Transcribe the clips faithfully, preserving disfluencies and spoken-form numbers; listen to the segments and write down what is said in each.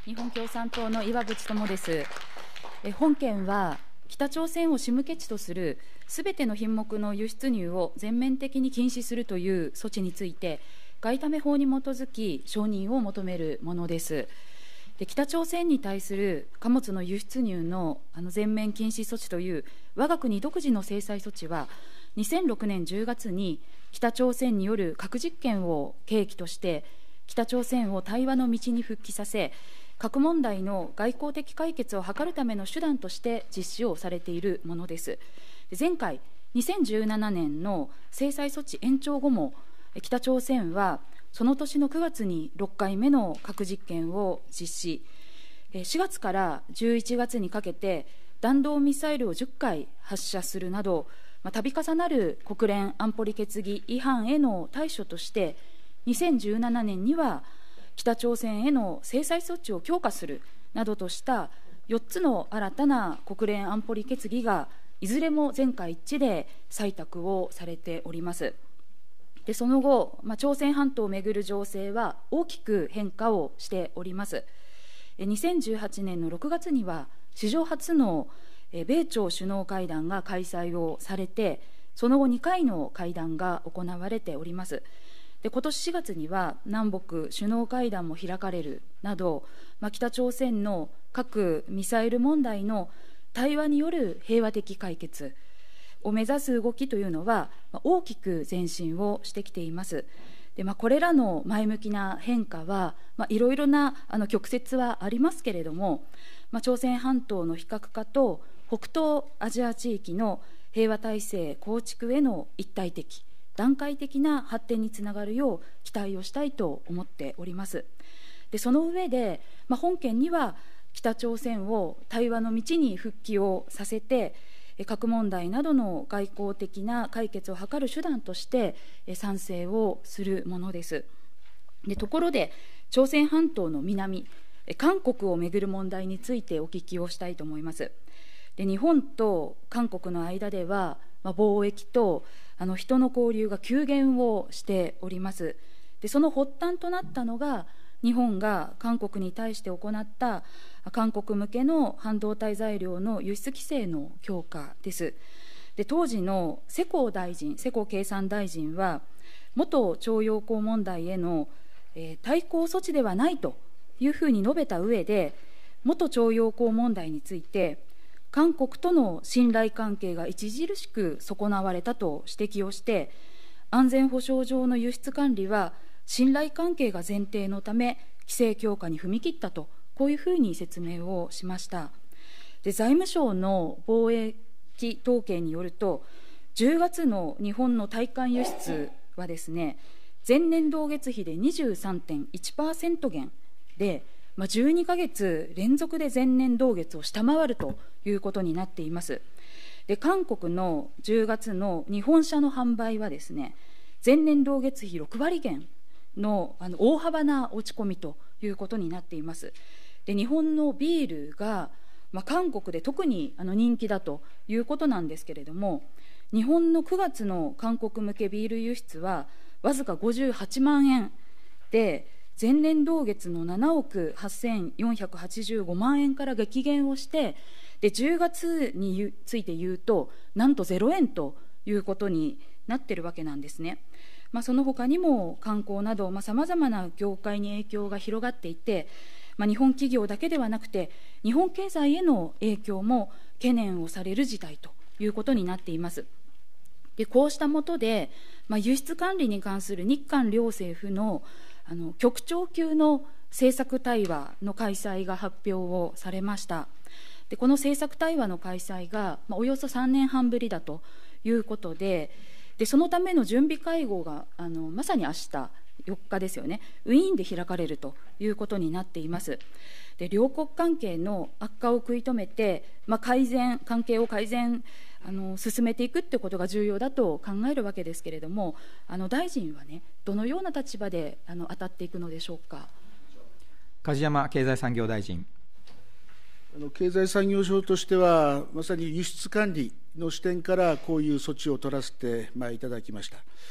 日本共産党の岩渕友です。え本件は北朝鮮を仕向け地とするすべての品目の輸出入を全面的に禁止するという措置について外為法に基づき承認を求めるものです。で北朝鮮に対する貨物の輸出入のあの全面禁止措置という我が国独自の制裁措置はにせんろくねんじゅうがつに北朝鮮による核実験を契機として北朝鮮を対話の道に復帰させ、核問題の外交的解決を図るための手段として実施をされているものです。前回にせんじゅうななねんの制裁措置延長後も北朝鮮はその年のくがつにろっかいめの核実験を実施、しがつからじゅういちがつにかけて弾道ミサイルをじゅっかい発射するなど度重なる国連安保理決議違反への対処としてにせんじゅうななねんには北朝鮮への制裁措置を強化するなどとしたよっつの新たな国連安保理決議がいずれも全会一致で採択をされております。でその後、まあ、朝鮮半島をめぐる情勢は大きく変化をしております。にせんじゅうはちねんのろくがつには史上初の米朝首脳会談が開催をされて、その後にかいの会談が行われております。で今年しがつには南北首脳会談も開かれるなど、まあ、北朝鮮の核・ミサイル問題の対話による平和的解決を目指す動きというのは、まあ、大きく前進をしてきています。で、まあ、これらの前向きな変化は、まあ、いろいろなあの曲折はありますけれども、まあ、朝鮮半島の非核化と北東アジア地域の平和体制構築への一体的段階的な発展につながるよう期待をしたいと思っております。でその上で、まあ、本件には北朝鮮を対話の道に復帰をさせて核問題などの外交的な解決を図る手段として賛成をするものです。でところで朝鮮半島の南韓国をめぐる問題についてお聞きをしたいと思います。で日本と韓国の間では、まあ、貿易とあの人の交流が急減をしております。でその発端となったのが日本が韓国に対して行った韓国向けの半導体材料の輸出規制の強化です。で当時の世耕大臣世耕経産大臣は元徴用工問題への、えー、対抗措置ではないというふうに述べた上で、元徴用工問題について韓国との信頼関係が著しく損なわれたと指摘をして、安全保障上の輸出管理は信頼関係が前提のため規制強化に踏み切ったと、こういうふうに説明をしました。で財務省の貿易統計によると、じゅうがつの日本の対韓輸出はですね、前年同月比で にじゅうさんてんいちパーセント 減で、まあ、じゅうにかげつ連続で前年同月を下回るということになっています。で韓国のじゅうがつの日本車の販売はですね、前年同月比ろくわり減の、あの大幅な落ち込みということになっています。で日本のビールが、まあ、韓国で特にあの人気だということなんですけれども、日本のくがつの韓国向けビール輸出はわずかごじゅうはちまんえんで、前年同月のななおくはっせんよんひゃくはちじゅうごまんえんから激減をして、でじゅうがつについて言うとなんとゼロえんということになっているわけなんですね。まあ、その他にも観光などさまざ、まな業界に影響が広がっていて、まあ、日本企業だけではなくて日本経済への影響も懸念をされる事態ということになっています。でこうしたもとで、まあ、輸出管理に関する日韓両政府のあの局長級の政策対話の開催が発表をされました。でこの政策対話の開催が、まあ、およそさんねんはんぶりだということで、でそのための準備会合があのまさに明日よっかですよね、ウィーンで開かれるということになっています。で両国関係の悪化を食い止めて、まあ、改善関係を改善あの進めていくということが重要だと考えるわけですけれども、あの大臣はね、どのような立場であの当たっていくのでしょうか。 梶山経済産業大臣。 あの経済産業省としては、まさに輸出管理の視点からこういう措置を取らせて、まあ、いただきました。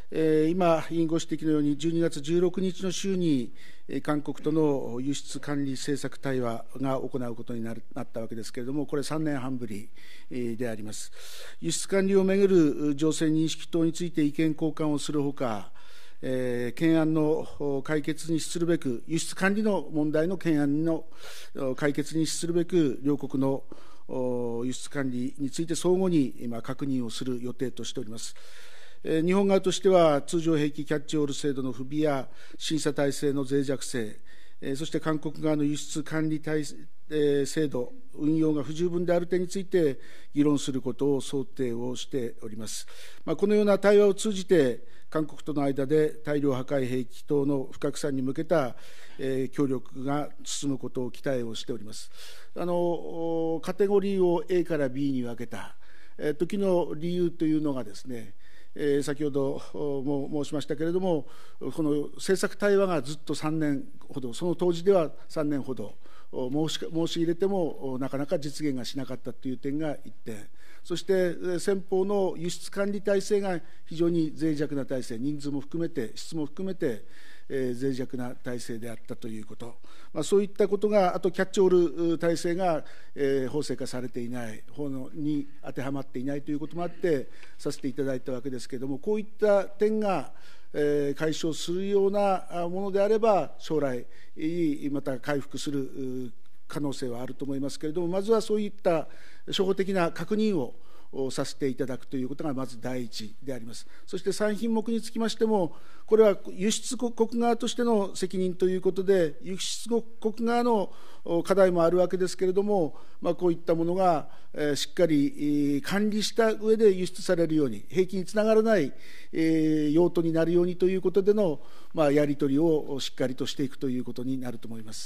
今、委員ご指摘のように、じゅうにがつじゅうろくにちの週に、韓国との輸出管理政策対話が行うことになったわけですけれども、これさんねんはんぶりであります。輸出管理をめぐる情勢認識等について意見交換をするほか、えー、懸案の解決に資するべく、輸出管理の問題の懸案の解決に資するべく、両国の輸出管理について相互に今確認をする予定としております。日本側としては、通常兵器キャッチオール制度の不備や審査体制の脆弱性、そして韓国側の輸出管理体制度、運用が不十分である点について議論することを想定をしております。まあ、このような対話を通じて、韓国との間で大量破壊兵器等の不拡散に向けた、えー、協力が進むことを期待をしております。あのカテゴリーを エー から ビー に分けた、えー、時の理由というのがですね、えー、先ほども申しましたけれども、この政策対話がずっとさんねんほど、その当時ではさんねんほど申し、申し入れてもなかなか実現がしなかったという点がいってん、そして先方の輸出管理体制が非常に脆弱な体制、人数も含めて、質も含めて、えー、脆弱な体制であったということ、まあ、そういったことが、あとキャッチオール体制が、えー、法制化されていない、法に当てはまっていないということもあって、させていただいたわけですけれども、こういった点が、えー、解消するようなものであれば、将来、また回復する可能性はあると思いますけれども、まずはそういった初歩的な確認をさせていただくということがまず第一であります。そしてさん品目につきましても、これは輸出国側としての責任ということで、輸出国側の課題もあるわけですけれども、まあ、こういったものがしっかり管理した上で輸出されるように、兵器につながらない用途になるようにということでの、まあ、やり取りをしっかりとしていくということになると思います。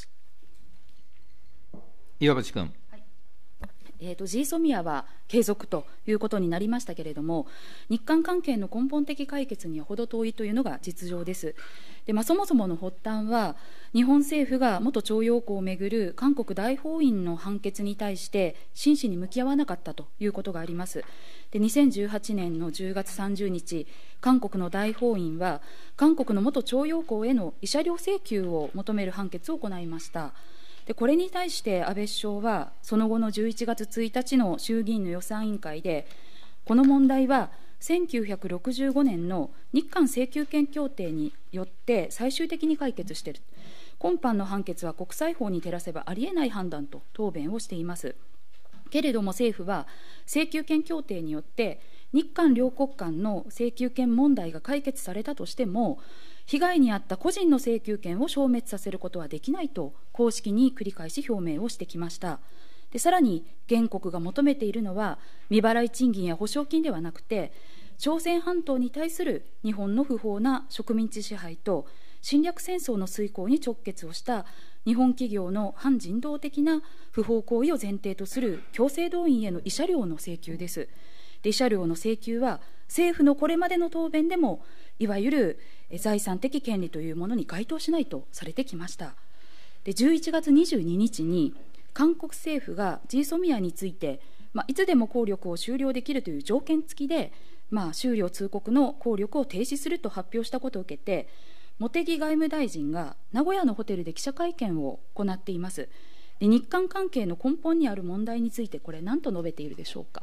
岩渕君。 えー、と ジーソミア は継続ということになりましたけれども、日韓関係の根本的解決には程遠いというのが実情です。で、まあ、そもそもの発端は、日本政府が元徴用工をめぐる韓国大法院の判決に対して真摯に向き合わなかったということがあります。で、にせんじゅうはちねんのじゅうがつさんじゅうにち、韓国の大法院は、韓国の元徴用工への慰謝料請求を求める判決を行いました。でこれに対して安倍首相は、その後のじゅういちがつついたちの衆議院の予算委員会で、この問題はせんきゅうひゃくろくじゅうごねんの日韓請求権協定によって最終的に解決している、今般の判決は国際法に照らせばありえない判断と答弁をしています。けれども政府は、請求権協定によって日韓両国間の請求権問題が解決されたとしても、被害に遭った個人の請求権を消滅させることはできないと公式に繰り返し表明をしてきました。でさらに原告が求めているのは、未払い賃金や保証金ではなくて、朝鮮半島に対する日本の不法な植民地支配と侵略戦争の遂行に直結をした日本企業の反人道的な不法行為を前提とする強制動員への慰謝料の請求です。で慰謝料の請求は政府のこれまでの答弁でも、いわゆる財産的権利というものに該当しないとされてきました。でじゅういちがつにじゅうににちに韓国政府が ジーソミア について、まあ、いつでも効力を終了できるという条件付きで、まあ、終了通告の効力を停止すると発表したことを受けて、茂木外務大臣が名古屋のホテルで記者会見を行っています。で日韓関係の根本にある問題について、これ何と述べているでしょうか。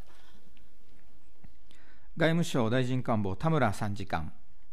外務省大臣官房、田村参事官。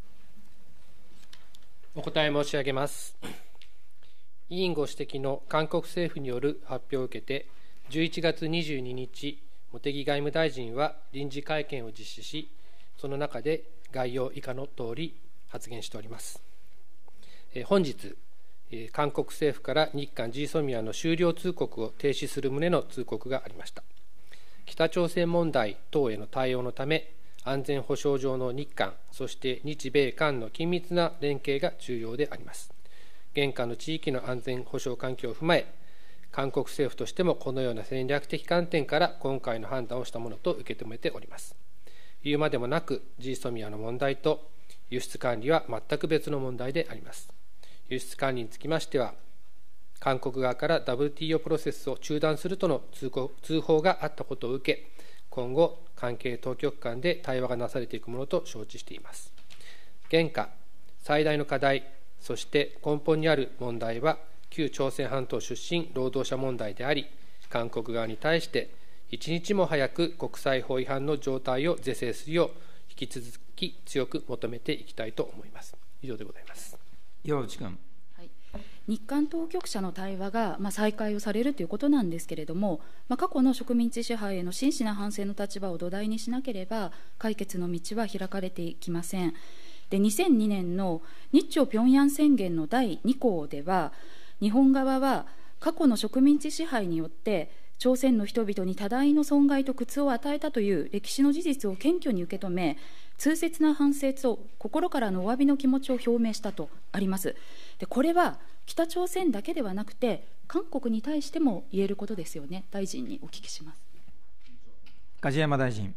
お答え申し上げます。委員ご指摘の韓国政府による発表を受けて、じゅういちがつにじゅうににち、茂木外務大臣は臨時会見を実施し、その中で概要以下のとおり発言しております。え本日、韓国政府から日韓 ジーソミア の終了通告を停止する旨の通告がありました。北朝鮮問題等への対応のため、安全保障上の日韓、そして日米韓の緊密な連携が重要であります。現下の地域の安全保障環境を踏まえ、韓国政府としてもこのような戦略的観点から今回の判断をしたものと受け止めております。言うまでもなく、ジーソミアの問題と輸出管理は全く別の問題であります。輸出管理につきましては、韓国側から ダブリューティーオー プロセスを中断するとの通告通報があったことを受け、今後、関係当局間で対話がなされていくものと承知しています。 現下、最大の課題、そして根本にある問題は、旧朝鮮半島出身労働者問題であり、韓国側に対して、一日も早く国際法違反の状態を是正するよう、引き続き強く求めていきたいと思います。以上でございます。 岩渕君。 日韓当局者の対話が、まあ、再開をされるということなんですけれども、まあ、過去の植民地支配への真摯な反省の立場を土台にしなければ解決の道は開かれていきません。でにせんにねんの日朝平壌宣言のだいに項では、日本側は過去の植民地支配によって朝鮮の人々に多大の損害と苦痛を与えたという歴史の事実を謙虚に受け止め、痛切な反省と心からのお詫びの気持ちを表明したとあります。でこれは北朝鮮だけではなくて韓国に対しても言えることですよね。大臣にお聞きします。 梶山大臣。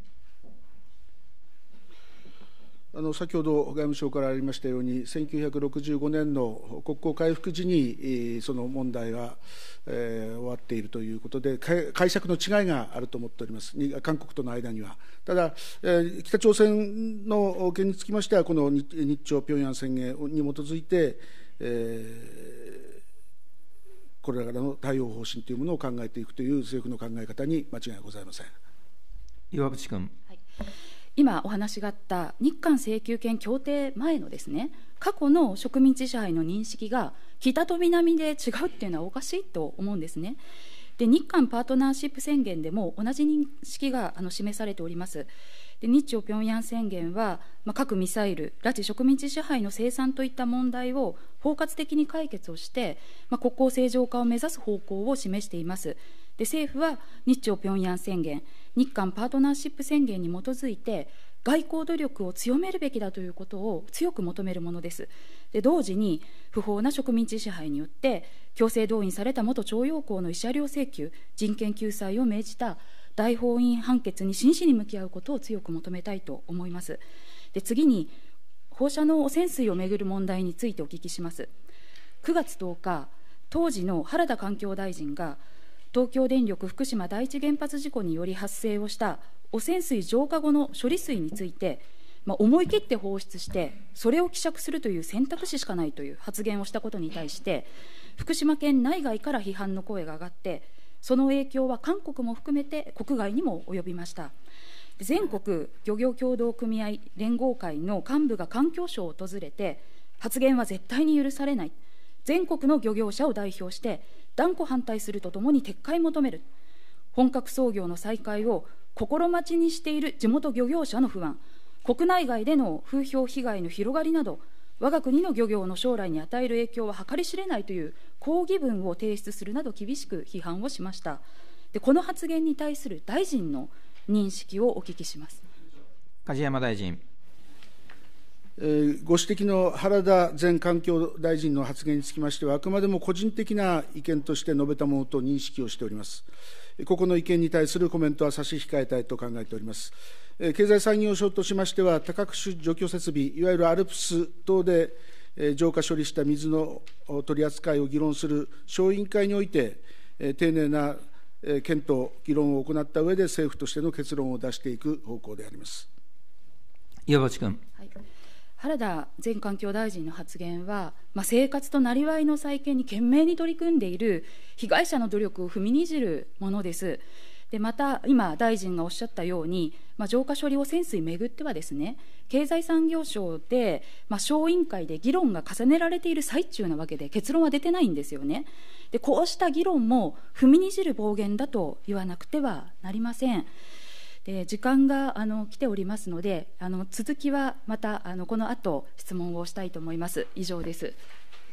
あの先ほど外務省からありましたように、せんきゅうひゃくろくじゅうごねんの国交回復時にその問題が、えー、終わっているということで、解釈の違いがあると思っております、韓国との間には。ただ、えー、北朝鮮の件につきましては、この 日, 日朝平壌宣言に基づいて、えー、これらの対応方針というものを考えていくという政府の考え方に間違いはございません。 岩渕君。 はい、今お話があった日韓請求権協定前のですね、過去の植民地支配の認識が北と南で違うっていうのはおかしいと思うんですね。で日韓パートナーシップ宣言でも同じ認識があの示されております。で日朝平壌宣言は、まあ、核ミサイル、拉致植民地支配の清算といった問題を包括的に解決をして、まあ、国交正常化を目指す方向を示しています。で政府は日朝平壌宣言、日韓パートナーシップ宣言に基づいて外交努力を強めるべきだということを強く求めるものです。で同時に不法な植民地支配によって強制動員された元徴用工の慰謝料請求、人権救済を命じた大法院判決に真摯に向き合うことを強く求めたいと思います。で次に放射能汚染水をめぐる問題についてお聞きします。くがつとおか、当時の原田環境大臣が東京電力福島第一原発事故により発生をした汚染水浄化後の処理水について、まあ、思い切って放出してそれを希釈するという選択肢しかないという発言をしたことに対して、福島県内外から批判の声が上がって、その影響は韓国も含めて国外にも及びました。全国漁業協同組合連合会の幹部が環境省を訪れて、発言は絶対に許されない、全国の漁業者を代表して断固反対するとともに撤回求める、本格操業の再開を心待ちにしている地元漁業者の不安、国内外での風評被害の広がりなど、我が国の漁業の将来に与える影響は計り知れないという抗議文を提出するなど厳しく批判をしました。でこの発言に対する大臣の認識をお聞きします。 梶山大臣。 えー、ご指摘の原田前環境大臣の発言につきましては、あくまでも個人的な意見として述べたものと認識をしております。個々の意見に対するコメントは差し控えたいと考えております。経済産業省としましては、多角種除去設備、いわゆるアルプス等で浄化処理した水の取り扱いを議論する小委員会において、丁寧な検討、議論を行った上で、政府としての結論を出していく方向であります。 岩渕君。 はい、原田前環境大臣の発言は、まあ、生活となりわいの再建に懸命に取り組んでいる被害者の努力を踏みにじるものです。でまた、今、大臣がおっしゃったように、まあ、浄化処理汚染水めぐってはですね、経済産業省で、まあ、小委員会で議論が重ねられている最中なわけで、結論は出てないんですよね。でこうした議論も踏みにじる暴言だと言わなくてはなりません。で時間があの来ておりますので、あの続きはまたあのこの後質問をしたいと思います。以上です。